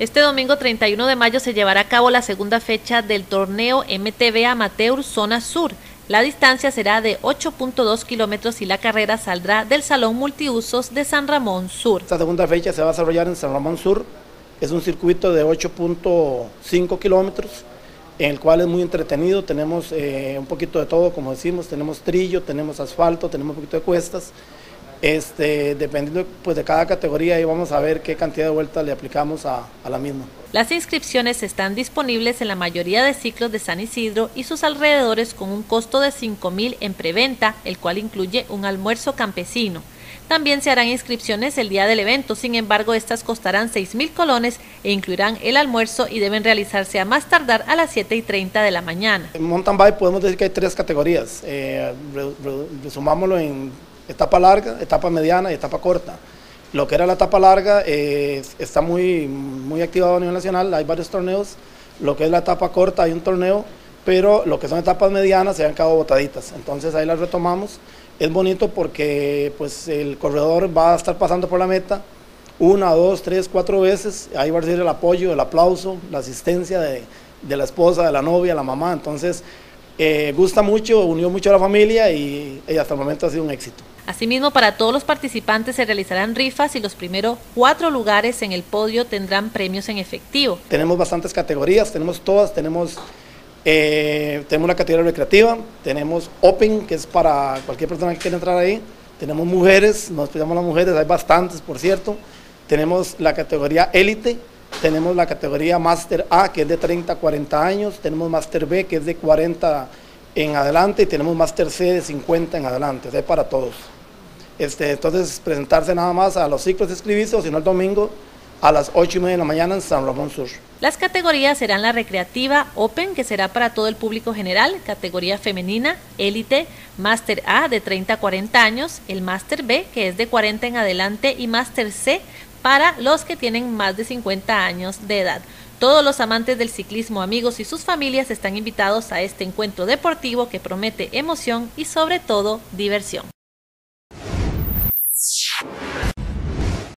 Este domingo 31 de mayo se llevará a cabo la segunda fecha del torneo MTB Amateur Zona Sur. La distancia será de 8.2 kilómetros y la carrera saldrá del Salón Multiusos de San Ramón Sur. Esta segunda fecha se va a desarrollar en San Ramón Sur. Es un circuito de 8.5 kilómetros, en el cual es muy entretenido. Tenemos un poquito de todo, como decimos, tenemos trillo, tenemos asfalto, tenemos un poquito de cuestas. Dependiendo pues, de cada categoría, ahí vamos a ver qué cantidad de vueltas le aplicamos a la misma. Las inscripciones están disponibles en la mayoría de ciclos de San Isidro y sus alrededores con un costo de 5.000 en preventa, el cual incluye un almuerzo campesino. También se harán inscripciones el día del evento, sin embargo estas costarán 6.000 colones e incluirán el almuerzo y deben realizarse a más tardar a las 7:30 de la mañana. En mountain bike podemos decir que hay 3 categorías, resumámoslo en etapa larga, etapa mediana y etapa corta. Lo que era la etapa larga está muy activado a nivel nacional, hay varios torneos. Lo que es la etapa corta hay un torneo, pero lo que son etapas medianas se han quedado botaditas, entonces ahí las retomamos. Es bonito porque pues, el corredor va a estar pasando por la meta 1, 2, 3, 4 veces, ahí va a recibir el apoyo, el aplauso, la asistencia de la esposa, de la novia, la mamá, entonces gusta mucho, unió mucho a la familia y hasta el momento ha sido un éxito. Asimismo, para todos los participantes se realizarán rifas y los primeros 4 lugares en el podio tendrán premios en efectivo. Tenemos bastantes categorías, tenemos todas, tenemos la categoría recreativa, tenemos Open, que es para cualquier persona que quiera entrar ahí, tenemos mujeres, nos pidamos las mujeres, hay bastantes por cierto, tenemos la categoría Élite, tenemos la categoría Master A, que es de 30 a 40 años, tenemos Master B, que es de 40 en adelante, y tenemos Master C de 50 en adelante, o sea, para todos. Entonces, presentarse nada más a los ciclos de inscribirse, o si no el domingo, a las 8:30 de la mañana en San Ramón Sur. Las categorías serán la recreativa Open, que será para todo el público general, categoría femenina, Élite, Master A de 30 a 40 años, el Master B, que es de 40 en adelante, y Master C para los que tienen más de 50 años de edad. Todos los amantes del ciclismo, amigos y sus familias están invitados a este encuentro deportivo que promete emoción y sobre todo diversión.